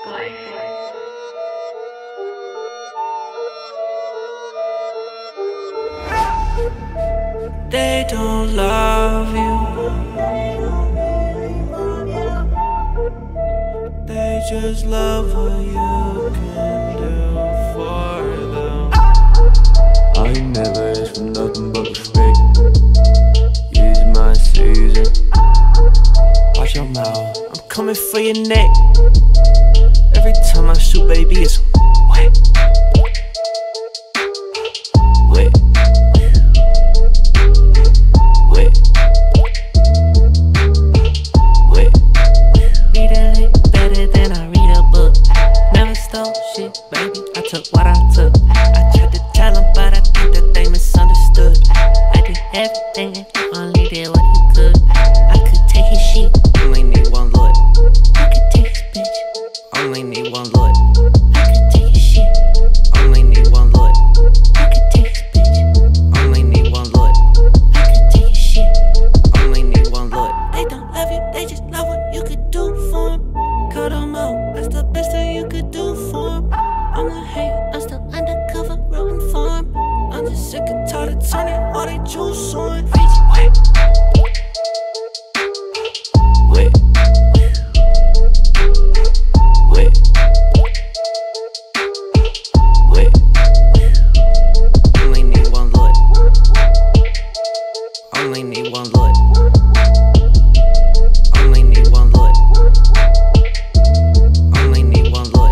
They don't love you, they just love what you can do for them. I never asked for nothing but respect. Use my season. Watch your mouth, I'm coming for your neck. Every time I shoot, baby, it's wet. Wet. Wet. Wet. Reading it better than I read a book. Never stole shit, baby, I took what I took. I tried to tell them, but I think that they misunderstood. I did everything and you only did what you could. I could take his shit, only need one look. I could take his bitch, only need one look. I could take his shit, only need one look. I could take his bitch, only need one look. I could take his shit, only need one look. They don't love you, they just love what you could do for them. Cut them out, that's the best that you could do for them. I'm not hating, I'm still undercover, rooting for them. I'm just sick and tired of turning all they juice on. Wet. Wet. Wet. Wet. Only need one look. Only need one look. Only need one look. Only need one look.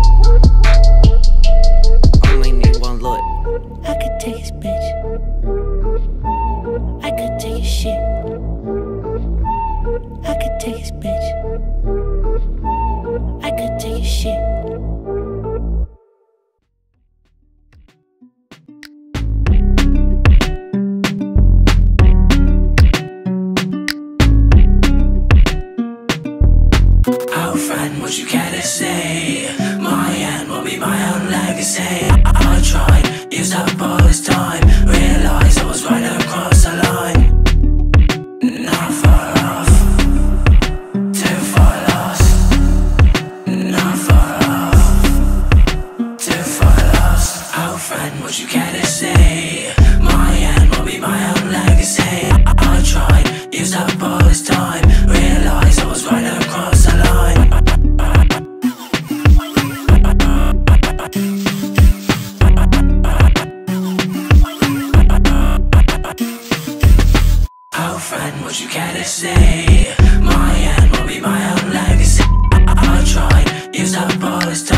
Only need one look. I could take his bitch. I could take his shit. I could take his bitch. I could take his shit. Oh friend, what you gotta say? My end will be my own legacy. I tried, used up all this time, realized I was right across the line. Not far off, too far lost. Not far off, too far lost. Oh friend, what you gotta say? My end will be my own legacy. I tried, used up all this time, realized I was right across the line. Oh friend, what you gotta say? My end will be my own legacy. I tried, used up all this time.